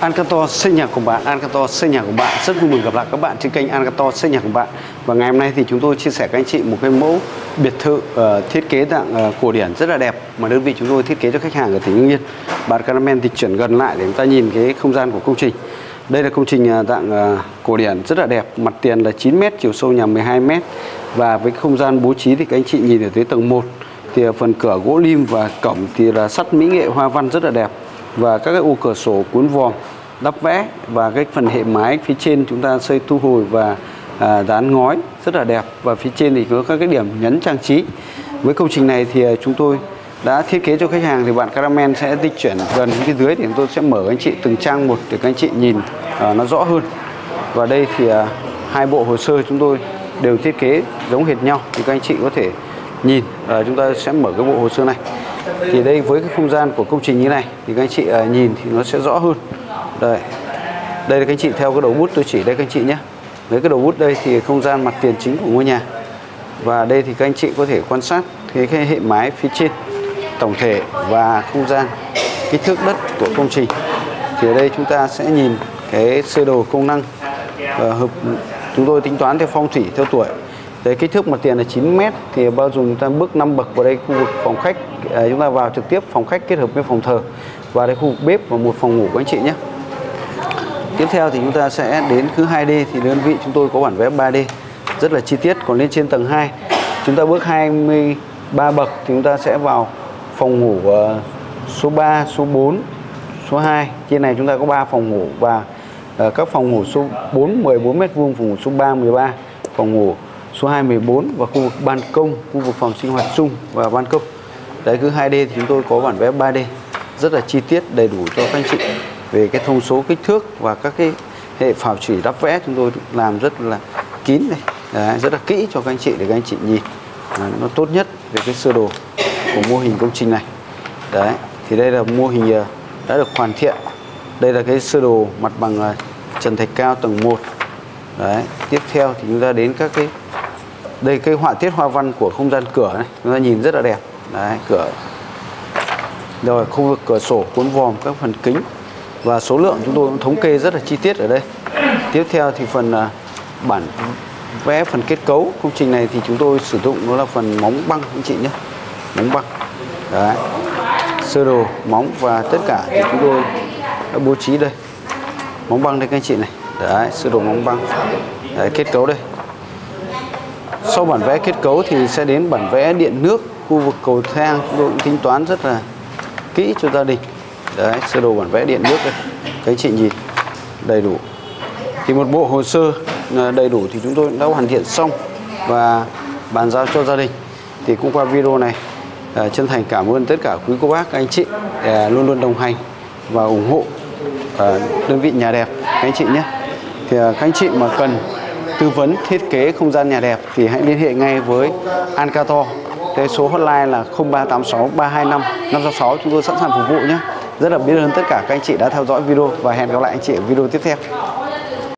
Ancator xây nhà của bạn, Ancator xây nhà của bạn. Rất vui mừng gặp lại các bạn trên kênh Ancator xây nhà của bạn. Và ngày hôm nay thì chúng tôi chia sẻ các anh chị một cái mẫu biệt thự thiết kế dạng cổ điển rất là đẹp mà đơn vị chúng tôi thiết kế cho khách hàng ở tỉnh Hưng Yên. Bạn cameraman thì chuyển gần lại để chúng ta nhìn cái không gian của công trình. Đây là công trình dạng cổ điển rất là đẹp, mặt tiền là 9m, chiều sâu nhà 12m. Và với không gian bố trí thì các anh chị nhìn ở tới tầng 1 thì phần cửa gỗ lim và cổng thì là sắt mỹ nghệ hoa văn rất là đẹp. Và các cái ô cửa sổ cuốn vòm đắp vẽ, và cái phần hệ mái phía trên chúng ta xây thu hồi và dán ngói rất là đẹp. Và phía trên thì có các cái điểm nhấn trang trí. Với công trình này thì chúng tôi đã thiết kế cho khách hàng, thì bạn cameraman sẽ di chuyển gần phía dưới để chúng tôi sẽ mở các anh chị từng trang một để các anh chị nhìn nó rõ hơn. Và đây thì hai bộ hồ sơ chúng tôi đều thiết kế giống hệt nhau, thì các anh chị có thể nhìn. Chúng ta sẽ mở cái bộ hồ sơ này. Thì đây với cái không gian của công trình như này thì các anh chị nhìn thì nó sẽ rõ hơn. Đây là các anh chị theo cái đầu bút tôi chỉ đây các anh chị nhé. Với cái đầu bút đây thì không gian mặt tiền chính của ngôi nhà. Và đây thì các anh chị có thể quan sát cái hệ mái phía trên tổng thể và không gian kích thước đất của công trình. Thì ở đây chúng ta sẽ nhìn cái sơ đồ công năng chúng tôi tính toán theo phong thủy theo tuổi. Đấy, kích thước mặt tiền là 9m thì bao gồm chúng ta bước 5 bậc vào đây khu vực phòng khách. Chúng ta vào trực tiếp phòng khách kết hợp với phòng thờ, và đây khu vực bếp và một phòng ngủ của anh chị nhé. Tiếp theo thì chúng ta sẽ đến thứ 2D, thì đơn vị chúng tôi có bản vẽ 3D rất là chi tiết. Còn lên trên tầng 2 chúng ta bước 23 bậc thì chúng ta sẽ vào phòng ngủ số 3, số 4, số 2. Trên này chúng ta có 3 phòng ngủ và các phòng ngủ số 4 14m², phòng ngủ số 3 13, phòng ngủ số 2 14 và khu vực ban công, khu vực phòng sinh hoạt chung và ban công. Đấy, cứ 2D thì chúng tôi có bản vẽ 3D rất là chi tiết đầy đủ cho các anh chị về cái thông số kích thước và các cái hệ phào chỉ đắp vẽ. Chúng tôi làm rất là kín này. Đấy, rất là kỹ cho các anh chị để các anh chị nhìn nó tốt nhất về cái sơ đồ của mô hình công trình này. Đấy, thì đây là mô hình đã được hoàn thiện. Đây là cái sơ đồ mặt bằng trần thạch cao tầng 1. Đấy, tiếp theo thì chúng ta đến các cái đây cái họa tiết hoa văn của không gian cửa này, chúng ta nhìn rất là đẹp. Đấy, cửa. Rồi khu vực cửa sổ cuốn vòm, các phần kính và số lượng chúng tôi cũng thống kê rất là chi tiết ở đây. Tiếp theo thì phần bản vẽ phần kết cấu công trình này thì chúng tôi sử dụng nó là phần móng băng anh chị nhé, móng băng. Đấy, sơ đồ móng và tất cả thì chúng tôi đã bố trí đây, móng băng đây các anh chị này. Đấy, sơ đồ móng băng. Đấy, kết cấu đây. Sau bản vẽ kết cấu thì sẽ đến bản vẽ điện nước, khu vực cầu thang chúng tôi cũng tính toán rất là kỹ cho gia đình. Đấy, sơ đồ bản vẽ điện nước đây, các anh chị nhìn đầy đủ. Thì một bộ hồ sơ đầy đủ thì chúng tôi đã hoàn thiện xong và bàn giao cho gia đình. Thì cũng qua video này chân thành cảm ơn tất cả quý cô bác, anh chị luôn luôn đồng hành và ủng hộ đơn vị nhà đẹp các anh chị nhé. Thì các anh chị mà cần tư vấn thiết kế không gian nhà đẹp thì hãy liên hệ ngay với Ancator. Cái số hotline là 0386 325 566. Chúng tôi sẵn sàng phục vụ nhé. Rất là biết ơn tất cả các anh chị đã theo dõi video và hẹn gặp lại anh chị ở video tiếp theo.